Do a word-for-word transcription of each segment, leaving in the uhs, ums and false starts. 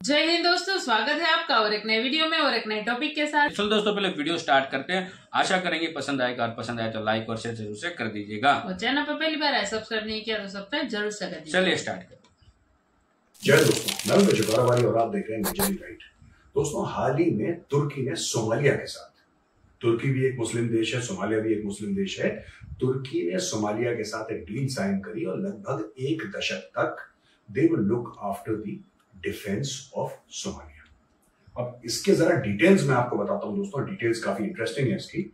जय हिंद दोस्तों, स्वागत है आपका और एक नए वीडियो में और एक नए टॉपिक के साथ। चलो दोस्तों, पहले वीडियो स्टार्ट करते हैं। आशा करेंगे पसंद आएगा, और पसंद आए तो लाइक और शेयर जरूर से कर दीजिएगा। और चैनल पर पहली बार है सब्सक्राइब नहीं किया तो सब्सक्राइब जरूर से कर दीजिए। चलिए स्टार्ट करते हैं। जय दोस्तों, मैं हूं जुगाराबारी और आप देख रहे हैं मेजरली राइट। दोस्तों, हाल ही में तुर्की ने सोमालिया के साथ, तुर्की भी एक मुस्लिम देश है, सोमालिया भी एक मुस्लिम देश है, तुर्की ने सोमालिया के साथ एक डील साइन करी और लगभग एक दशक तक they will look after the defence of Somalia. अब इसके जरा डिटेल्स मैं आपको बताता हूं दोस्तों, डिटेल्स काफी इंटरेस्टिंग है इसकी।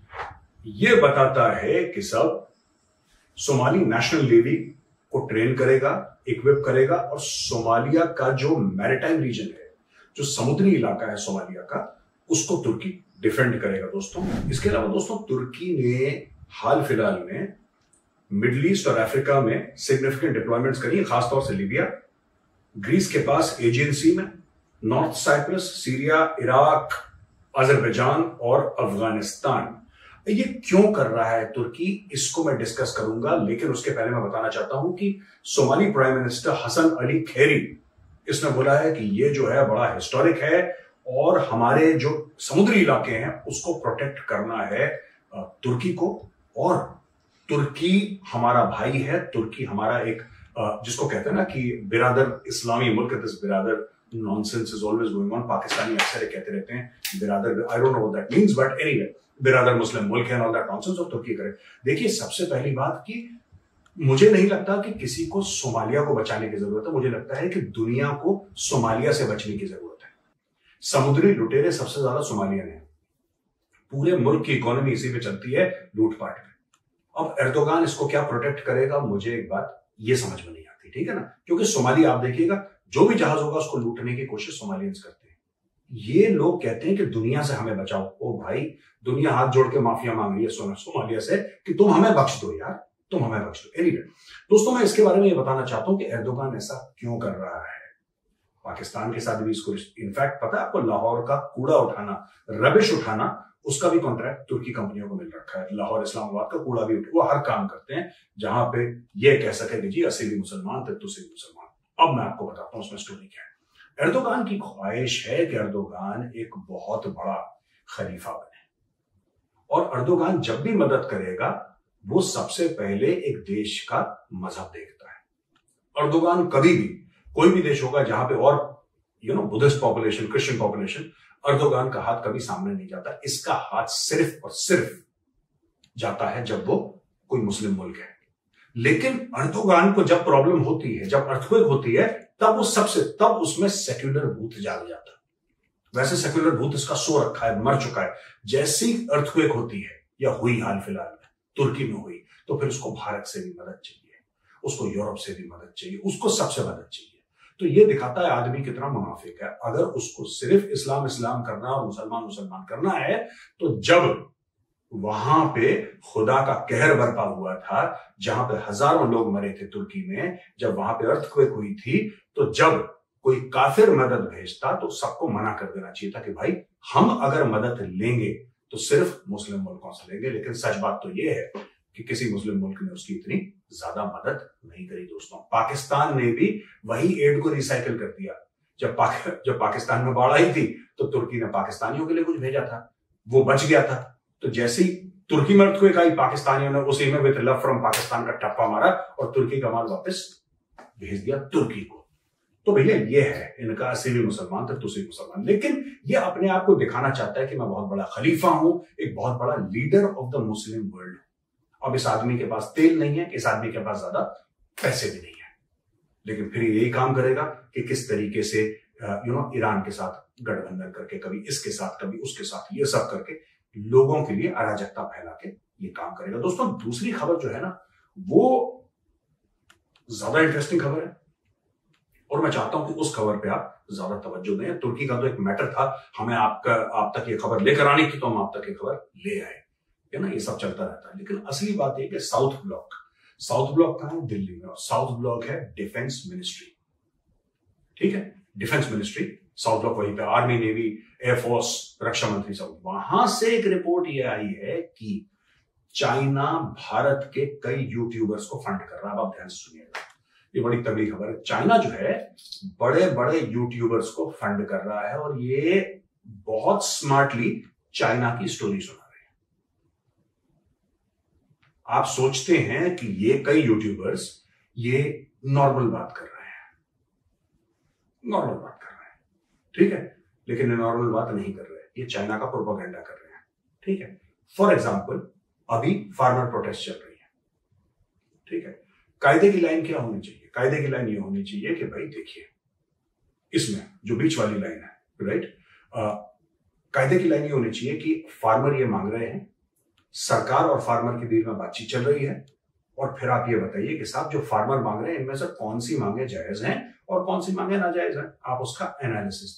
ये बताता है कि सब सोमाली नेशनल नेवी को ट्रेन करेगा, इक्विप करेगा और सोमालिया का जो मैरिटाइम रीजन है, जो समुद्री इलाका है सोमालिया का, उसको तुर्की डिफेंड करेगा दोस्तों। इसके अलावा दोस्तों, तुर्की ने हाल फिलहाल में मिडिल ईस्ट और अफ्रीका में सिग्निफिकेंट डिप्लॉयमेंट्स करी, खासतौर से लीबिया, ग्रीस के पास एजियन सी में, north Cyprus, Syria, Iraq, Azerbaijan और अफगानिस्तान। ये क्यों कर रहा है तुर्की, इसको मैं डिस्कस करूंगा, लेकिन उसके पहले मैं बताना चाहता हूं कि Somali prime minister Hassan Ali Khaire, इसने बोला है कि ये जो है बड़ा हिस्टोरिक है और हमारे जो समुद्री इलाके हैं उसको प्रोटेक्ट करना है तुर्की को, और तुर्की हमारा भाई है, तुर्की हमारा एक जिसको कहते हैं ना कि बिरादर इस्लामी मुल्क, दिस बिरादर nonsense is always going on. Pakistani अक्सर कहते रहते हैं बिरादर, I don't know what that means, but anyway बिरादर मुस्लिम मुल्क है एंड ऑल दैट नॉनसेंस, और तुर्की करे। देखिए, सबसे पहली बात कि मुझे नहीं लगता कि किसी को सोमालिया को बचाने की जरूरत है, मुझे लगता है कि दुनिया को सोमालिया से बचने की जरूरत है। समुद्री लुटेरे सबसे ज्यादा सोमालियन है, पूरे मुल्क की इकोनॉमी इसी पे चलती है, लूटपाट पे। अब एर्दोगान इसको क्या प्रोटेक्ट करेगा, मुझे एक बात ये समझ में नहीं आती, ठीक है ना, क्योंकि सोमालिया आप देखिएगा, जो भी जहाज होगा उसको लूटने की कोशिश सोमालियंस करते हैं। ये लोग कहते हैं कि दुनिया से हमें बचाओ। ओ भाई, दुनिया हाथ जोड़ के माफिया मांग रही है सोमालिया से कि तुम हमें बख्श दो यार, तुम हमें बख्श दो। एनीवे दोस्तों, मैं इसके बारे में ये बताना चाहता हूं कि एर्दोगान ऐसा क्यों कर रहा है। पाकिस्तान के साथ भी इसको, इनफैक्ट पता है आपको, लाहौर का कूड़ा उठाना, रबिश उठाना, उसका भी कॉन्ट्रैक्ट तुर्की कंपनियों को मिल रखा है। लाहौर इस्लामाबाद का कूड़ा भी उठ, वो हर काम करते हैं जहां पे ये कह सके कि जी अस्सी भी मुसलमान थे, तुसी भी मुसलमान। अब मैं आपको बताता हूं उसमें स्टोरी क्या है। एर्दोगान की ख्वाहिश है कि एर्दोगान एक बहुत बड़ा खलीफा बने, और एर्दोगान जब भी मदद करेगा वो सबसे पहले एक देश का मजहब देखता है। एर्दोगान कभी भी, कोई भी देश होगा जहां पे और you know Buddhist population, Christian population, Erdogan का हाथ कभी सामने नहीं जाता। इसका हाथ सिर्फ और सिर्फ जाता है जब वो कोई मुस्लिम मुल्क है। लेकिन एर्दोगान को जब प्रॉब्लम होती है, जब अर्थक्वेक होती है, तब वो सबसे तब उसमें सेक्युलर भूत जाग जाता है। वैसे सेक्युलर भूत इसका सो रखा है, मर चुका है। जैसी अर्थक्वेक होती है, या हुई हाल फिलहाल में तुर्की में हुई, तो फिर उसको भारत से भी मदद चाहिए, उसको यूरोप से भी मदद चाहिए, उसको सबसे मदद चाहिए। तो ये दिखाता है आदमी कितना मुनाफिक है। अगर उसको सिर्फ इस्लाम इस्लाम करना और मुसलमान मुसलमान करना है, तो जब वहां पे खुदा का कहर बरपा हुआ था, जहां पे हजारों लोग मरे थे तुर्की में, जब वहां पे अर्थक्वेक हुई थी, तो जब कोई काफिर मदद भेजता तो सबको मना कर देना चाहिए था कि भाई हम अगर मदद लेंगे तो सिर्फ मुस्लिम मुल्कों से लेंगे। लेकिन सच बात तो यह है कि किसी मुस्लिम मुल्क ने उसकी इतनी ज्यादा मदद नहीं करी दोस्तों। पाकिस्तान ने भी वही एड को रिसाइकिल कर दिया। जब पाक, जब पाकिस्तान में बाढ़ आई थी तो तुर्की ने पाकिस्तानियों के लिए कुछ भेजा था, वो बच गया था। तो जैसे ही तुर्की में अर्थक्वेक आई, पाकिस्तानियों ने उसी में विद लव फ्रॉम पाकिस्तान का टप्पा मारा और तुर्की का माल वापस भेज दिया तुर्की को। तो भैया ये है इनका, अस्सी भी मुसलमान थे, तुसी मुसलमान। लेकिन ये अपने आप को दिखाना चाहता है कि मैं बहुत बड़ा खलीफा हूं, एक बहुत बड़ा leader of the Muslim world. अब इस आदमी के पास तेल नहीं है, इस आदमी के पास ज्यादा पैसे भी नहीं है, लेकिन फिर यही काम करेगा कि किस तरीके से यू नो ईरान के साथ गठबंधन करके, कभी इसके साथ कभी उसके साथ, ये सब करके लोगों के लिए अराजकता फैला के ये काम करेगा। दोस्तों, दूसरी खबर जो है ना, वो ज्यादा इंटरेस्टिंग खबर है, और मैं चाहता हूं कि उस खबर पे आप ज्यादा तवज्जो दें। तुर्की का तो एक मैटर था, हमें आपका आप तक ये खबर लेकर आनी थी, तो हम आप तक ये खबर ले आए, है ना, ये सब चलता रहता है। लेकिन असली बात यह कि साउथ ब्लॉक, साउथ ब्लॉक कहां है? दिल्ली में। और साउथ ब्लॉक है डिफेंस मिनिस्ट्री, ठीक है, डिफेंस मिनिस्ट्री, साउथ ब्लॉक वहीं पे, आर्मी, नेवी, एयरफोर्स, रक्षा मंत्री सब। वहां से एक रिपोर्ट ये आई है कि चाइना भारत के कई यूट्यूबर्स को फंड कर रहा है। अब आप ध्यान से सुनिएगा, ये बड़ी तगड़ी खबर है। चाइना जो है बड़े बड़े यूट्यूबर्स को फंड कर रहा है और ये बहुत स्मार्टली चाइना की स्टोरी सुना रहे हैं। आप सोचते हैं कि ये कई यूट्यूबर्स ये नॉर्मल बात कर रहे हैं, नॉर्मल बात कर रहे हैं, ठीक है, लेकिन ये नॉर्मल बात नहीं कर रहे हैं, ये चाइना का प्रोपेगेंडा कर रहे हैं, ठीक है। फॉर एग्जाम्पल अभी फार्मर प्रोटेस्ट चल रही है, ठीक है। कायदे की लाइन क्या होनी चाहिए? कायदे की लाइन ये होनी चाहिए कि भाई देखिए, इसमें जो बीच वाली लाइन है, राइट, कायदे की लाइन ये होनी चाहिए कि फार्मर ये मांग रहे हैं, सरकार और फार्मर के बीच में बातचीत चल रही है, और फिर आप ये बताइए कि साहब जो फार्मर मांग रहे हैं इनमें से कौन सी मांगे जायज हैं और कौन सी मांगे नाजायज हैं, आप उसका एनालिसिस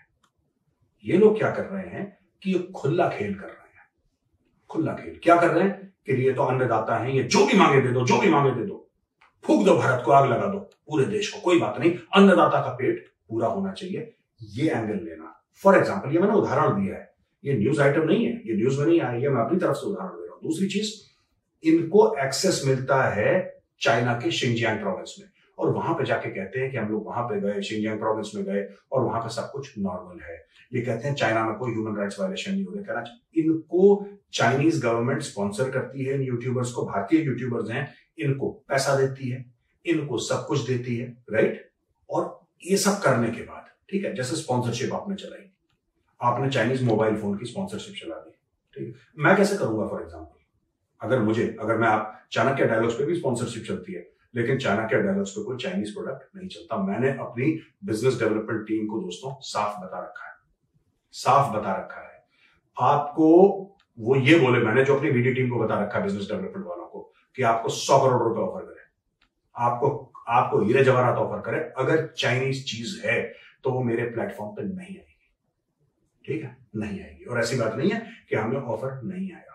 दीजिए। ये लोग क्या कर रहे हैं कि ये खुला खेल कर रहे हैं। खुला खेल क्या कर रहे हैं कि ये तो अन्नदाता हैं, ये जो भी मांगे दे दो, जो भी मांगे दे दो, फूक दो भारत को, आग लगा दो पूरे देश को, कोई बात नहीं, अन्नदाता का पेट पूरा होना चाहिए, ये एंगल लेना। फॉर एग्जाम्पल ये मैंने उदाहरण दिया है, ये न्यूज आइटम नहीं है, ये न्यूज में नहीं आई है, मैं अपनी तरफ से उदाहरण दे रहा हूं। दूसरी चीज, इनको एक्सेस मिलता है चाइना के शिनजियांग प्रोविंस में, और वहां पे जाके कहते हैं कि हम लोग वहां पे गए, शिनजियांग प्रोविंस में गए और वहां पे सब कुछ नॉर्मल है। ये कहते हैं चाइना में कोई ह्यूमन राइट्स वायलेशन नहीं हो रहा। कहना इनको चाइनीज गवर्नमेंट स्पॉन्सर करती है, इन यूट्यूबर्स को, भारतीय यूट्यूबर्स हैं, इनको पैसा देती है, इनको सब कुछ देती है, राइट। और ये सब करने के बाद, ठीक है, जैसे स्पॉन्सरशिप आपने चलाई, आपने चाइनीज मोबाइल फोन की स्पॉन्सरशिप चला दी, ठीक है। मैं कैसे करूंगा? फॉर एग्जाम्पल अगर मुझे अगर मैं आप चाणक्य डायलॉग्स पे भी स्पॉन्सरशिप चलती है, लेकिन चाणक्य डायलॉग्स पे कोई चाइनीज प्रोडक्ट नहीं चलता। मैंने अपनी बिजनेस डेवलपमेंट टीम को दोस्तों साफ बता रखा है, साफ बता रखा है आपको। वो ये बोले, मैंने जो अपनी वीडियो टीम को बता रखा है, बिजनेस डेवलपमेंट वालों को, कि आपको सौ करोड़ रुपए ऑफर करे, आपको आपको हीरे जवाहरात ऑफर करे, अगर चाइनीज चीज है तो वो मेरे प्लेटफॉर्म पे नहीं आएगी, ठीक है, नहीं आएगी। और ऐसी बात नहीं है कि हमें ऑफर नहीं आएगा,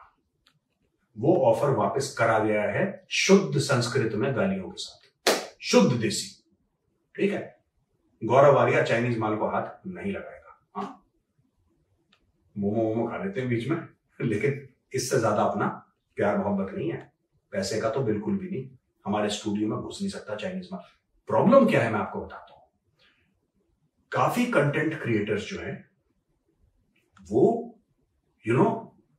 वो ऑफर वापस करा गया है शुद्ध संस्कृत में गालियों के साथ, शुद्ध देसी, ठीक है। गौरव आर्या चाइनीज माल को हाथ नहीं लगाएगा। हाँ, मोमो मोमो खा लेते हैं बीच में, लेकिन इससे ज्यादा अपना प्यार मोहब्बत नहीं है, पैसे का तो बिल्कुल भी नहीं। हमारे स्टूडियो में घुस नहीं सकता चाइनीज माल। प्रॉब्लम क्या है मैं आपको बताता हूं। काफी कंटेंट क्रिएटर्स जो है वो यू you नो know,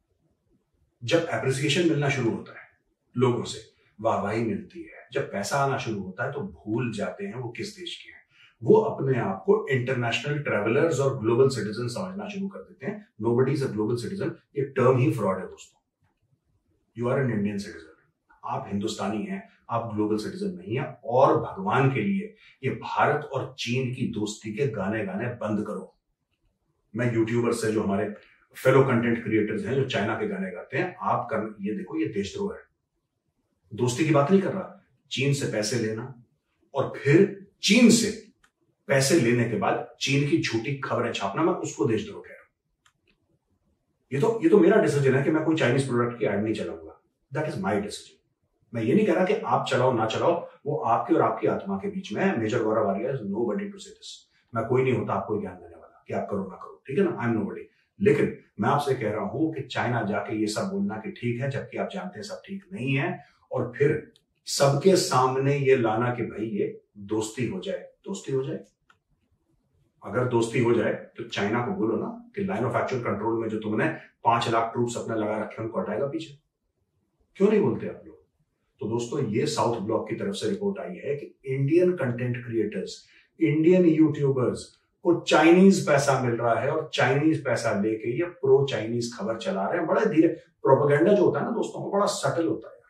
जब एप्रिसिएशन मिलना शुरू होता है, लोगों से वाहवाही मिलती है, जब पैसा आना शुरू होता है, तो भूल जाते हैं वो किस देश के हैं। वो अपने आप को इंटरनेशनल ट्रेवलर्स और ग्लोबल सिटीजन समझना शुरू कर देते हैं। Nobody is a global citizen, ये टर्म ही फ्रॉड है दोस्तों। You are an Indian citizen, आप हिंदुस्तानी हैं, आप ग्लोबल सिटीजन नहीं है। और भगवान के लिए ये भारत और चीन की दोस्ती के गाने गाने बंद करो। मैं यूट्यूबर से, जो हमारे फेलो कंटेंट क्रिएटर्स हैं जो चाइना के गाने गाते हैं, आप कर ये देखो, ये देशद्रोह है। दोस्ती की बात नहीं कर रहा, चीन से पैसे लेना और फिर चीन से पैसे लेने के बाद चीन की झूठी खबरें छापना, मैं उसको देशद्रोह कह रहा हूं। ये तो ये तो मेरा डिसीजन है कि मैं कोई चाइनीज प्रोडक्ट की एड नहीं चलाऊंगा। That is my decision. मैं ये नहीं कह रहा कि आप चलाओ ना चलाओ, वो आपके और आपकी आत्मा के बीच में है। Major Gaurav Arya is nobody to say this. मैं कोई नहीं होता आपको ज्ञान देने वाला कि आप करो ना करो, ठीक है ना, आई एम नोबडी। लेकिन मैं आपसे कह रहा हूं कि चाइना जाके ये सब बोलना कि ठीक है, जबकि आप जानते हैं सब ठीक नहीं है, और फिर सबके सामने ये लाना कि भाई ये दोस्ती हो जाए, दोस्ती हो जाए। अगर दोस्ती हो जाए तो चाइना को बोलो ना कि लाइन ऑफ एक्चुअल कंट्रोल में जो तुमने पांच लाख ट्रूप्स अपने लगा रखे उनको हटाएगा पीछे। क्यों नहीं बोलते आप लोग? तो दोस्तों, ये साउथ ब्लॉक की तरफ से रिपोर्ट आई है कि Indian content creators, Indian YouTubers को चाइनीज पैसा मिल रहा है, और चाइनीज पैसा लेके ये प्रो चाइनीज खबर चला रहे हैं। बड़ा धीरे, प्रोपेगेंडा जो होता है ना दोस्तों, वो बड़ा सटल होता है,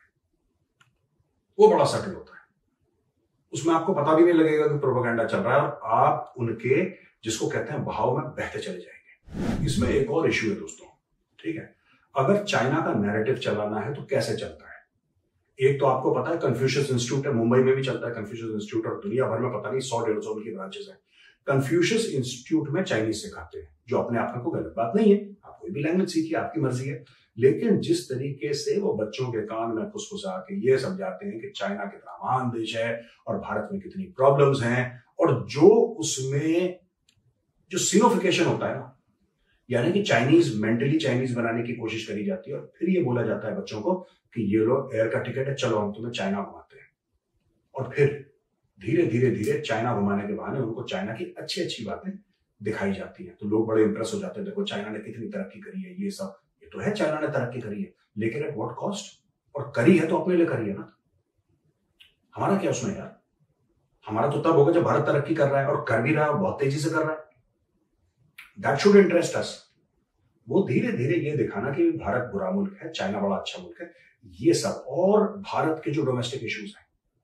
वो बड़ा सटल होता है। उसमें आपको पता भी नहीं लगेगा कि प्रोपेगेंडा चल रहा है, और आप उनके, जिसको कहते हैं, बहाव में बहते चले जाएंगे। इसमें एक और इश्यू है दोस्तों, ठीक है। अगर चाइना का नैरेटिव चलाना है तो कैसे चलता है? एक तो आपको पता है कन्फ्यूशियस इंस्टीट्यूट है, मुंबई में भी चलता है कन्फ्यूशियस इंस्टीट्यूट, और दुनिया भर में पता नहीं सौ डेढ़ सौ उनकी ब्रांचेस हैं। कन्फ्यूशियस इंस्टीट्यूट में चाइनीज सिखाते हैं, जो अपने आप में कोई गलत बात नहीं है। आप कोई भी लैंग्वेज सीखिए, आपकी मर्जी है। लेकिन जिस तरीके से वो बच्चों के कान में फुसफुसा के ये समझाते हैं कि चाइना कितना महान देश है और भारत में कितनी प्रॉब्लम्स हैं, और जो उसमें जो सिनोफिकेशन होता है ना, यानी कि चाइनीज, मेंटली चाइनीज बनाने की कोशिश करी जाती है, और फिर ये बोला जाता है बच्चों को कि ये लो एयर का टिकट है, चलो हम तुम्हें चाइना घुमाते हैं। और फिर धीरे धीरे धीरे चाइना घुमाने के बहाने उनको चाइना की अच्छी अच्छी बातें दिखाई जाती हैं, तो लोग बड़े इंप्रेस हो जाते हैं, देखो चाइना ने कितनी तरक्की करी है, ये सब, ये तो है चाइना ने तरक्की करी है, लेकिन एट व्हाट कॉस्ट? और करी है तो अपने लिए करी है ना, हमारा क्या उसमें यार? हमारा तो तब होगा जब भारत तरक्की कर रहा है, और कर भी रहा है, बहुत तेजी से कर रहा है। That should interest us. वो धीरे धीरे ये दिखाना कि भारत बुरा मुल्क है, चाइना बड़ा अच्छा मुल्क है, ये सब, और भारत के जो डोमेस्टिक इश्यूज हैं।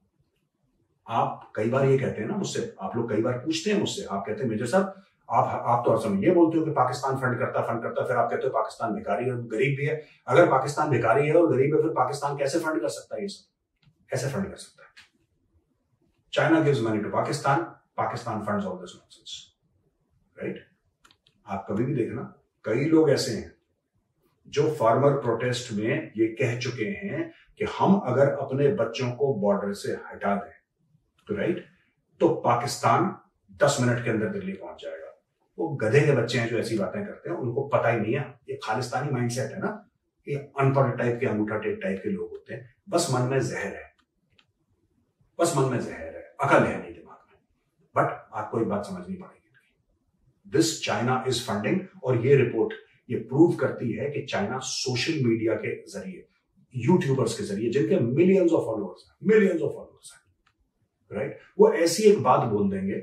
आप कई बार ये कहते हैं ना मुझसे, आप लोग कई बार पूछते हैं मुझसे, आप कहते हैं मेजर साहब आप आप तो हर समय ये बोलते हो कि पाकिस्तान फंड करता फंड करता फिर आप कहते हो पाकिस्तान भिखारी है, गरीब भी है। अगर पाकिस्तान भिखारी है और गरीब है, फिर पाकिस्तान कैसे फंड कर सकता है? ये सब कैसे फंड कर सकता है? China gives money to Pakistan, Pakistan funds all this nonsense, right? आप कभी भी देखना, कई लोग ऐसे हैं जो फार्मर प्रोटेस्ट में ये कह चुके हैं कि हम अगर अपने बच्चों को बॉर्डर से हटा दें तो राइट तो पाकिस्तान दस मिनट के अंदर दिल्ली पहुंच जाएगा। वो गधे के बच्चे हैं जो ऐसी बातें करते हैं, उनको पता ही नहीं है, ये खालिस्तानी माइंडसेट है ना, ये अनपढ़ टाइप के, अंगूठा टेप टाइप के लोग होते हैं। बस मन में जहर है, बस मन में जहर है, अकल है नहीं दिमाग में। बट आपको एक बात समझनी पड़ेगी, दिस चाइना इज फंडिंग, और ये रिपोर्ट ये प्रूव करती है कि चाइना सोशल मीडिया के जरिए, यूट्यूबर्स के जरिए, जिनके मिलियंस ऑफ फॉलोअर्स हैं, मिलियंस ऑफ फॉलोअर्स हैं, राइट, वो ऐसी एक बात बोल देंगे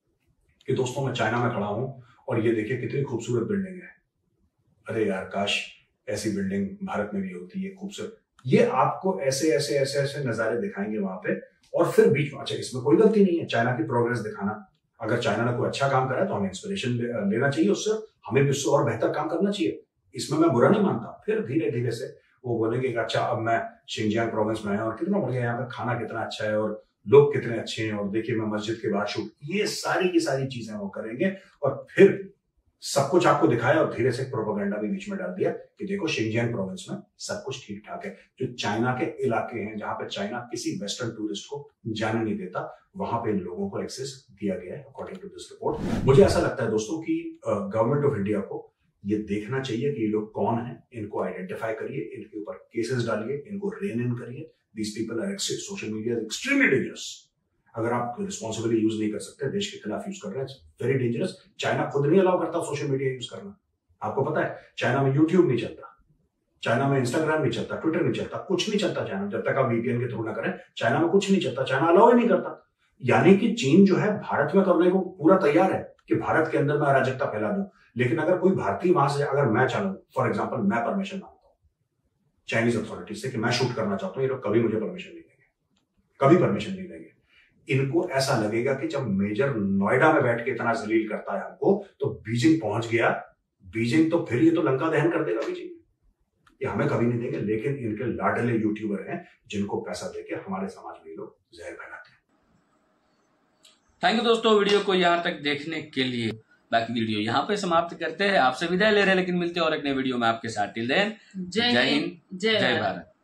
कि दोस्तों मैं चाइना में खड़ा हूं और ये देखिए कितनी खूबसूरत बिल्डिंग है, अरे यार काश ऐसी बिल्डिंग भारत में भी होती है, खूबसूरत। ये आपको ऐसे ऐसे ऐसे ऐसे नजारे दिखाएंगे वहां पे, और फिर बीच में, अच्छा इसमें कोई गलती नहीं है चाइना की प्रोग्रेस दिखाना। अगर चाइना ने कोई अच्छा काम करा है तो हमें इंस्पिरेशन लेना चाहिए उससे, हमें भी उससे और बेहतर काम करना चाहिए, इसमें मैं बुरा नहीं मानता। फिर धीरे धीरे से वो बोलेंगे कि अच्छा अब मैं शिनजियांग प्रोविंस में आया और कितना बढ़िया, यहाँ पे खाना कितना अच्छा है और लोग कितने अच्छे हैं, और देखिए मैं मस्जिद के बाहर शूट, ये सारी की सारी चीजें वो करेंगे, और फिर सब कुछ आपको दिखाया और धीरे से प्रोपेगेंडा भी बीच में डाल दिया कि देखो शिनजियांग प्रोविंस में सब कुछ ठीक ठाक है। जो चाइना के इलाके हैं जहां पे चाइना किसी वेस्टर्न टूरिस्ट को जाने नहीं देता, वहां पे इन लोगों को एक्सेस दिया गया है अकॉर्डिंग टू दिस रिपोर्ट। मुझे ऐसा लगता है दोस्तों कि गवर्नमेंट ऑफ इंडिया को ये देखना चाहिए कि ये लोग कौन हैं, इनको आइडेंटिफाई करिए, इनके ऊपर केसेस डालिए, इनको रेन इन करिए। These people are social media is extremely dangerous. अगर आप रिस्पॉन्सिबली यूज नहीं कर सकते, देश के खिलाफ यूज कर रहे हैं, वेरी डेंजरस। चाइना खुद नहीं अलाउ करता सोशल मीडिया यूज करना, आपको पता है। चाइना में यूट्यूब नहीं चलता, चाइना में इंस्टाग्राम नहीं चलता, ट्विटर नहीं चलता, कुछ नहीं चलता चाइना में, जब तक आप वीपीएन के थ्रू ना करें चाइना में कुछ नहीं चलता, चाइना अलाउ ही नहीं करता। यानी कि चीन जो है भारत में करने को पूरा तैयार है कि भारत के अंदर मैं अराजकता फैला दूं, लेकिन अगर कोई भारतीय वहां से, अगर मैं चाहूं, फॉर एग्जाम्पल मैं परमिशन मांगता हूं चाइनीज अथॉरिटीज से कि मैं शूट करना चाहता हूं, ये लोग कभी मुझे परमिशन नहीं देंगे, कभी परमिशन नहीं देंगे। इनको ऐसा लगेगा कि जब मेजर नोएडा में बैठ के इतना जलील करता है हमको, तो बीजिंग पहुंच गया, बीजिंग तो फिर ये तो लंका दहन कर देगा बीजिंग, ये हमें कभी नहीं देंगे। लेकिन इनके लाडले यूट्यूबर हैं जिनको पैसा देके हमारे समाज में लोग जहर फैलाते हैं। थैंक यू दोस्तों, वीडियो को यहाँ तक देखने के लिए। बाकी वीडियो यहाँ पे समाप्त करते हैं, आपसे विदाई ले रहे हैं, लेकिन मिलते हैं और एक नए वीडियो में आपके साथ। टिल देन, जय हिंद, जय जय भारत।